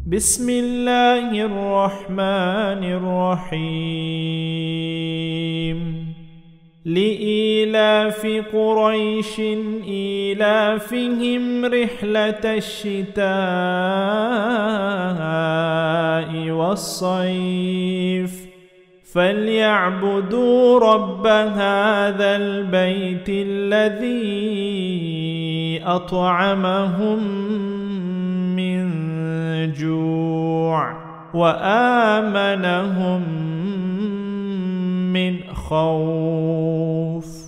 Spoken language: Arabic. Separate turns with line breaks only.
بسم الله الرحمن الرحيم لإيلاف قريش إيلافهم رحلة الشتاء والصيف فليعبدوا رب هذا البيت الذي أطعمهم من جوع وآمنهم من خوف.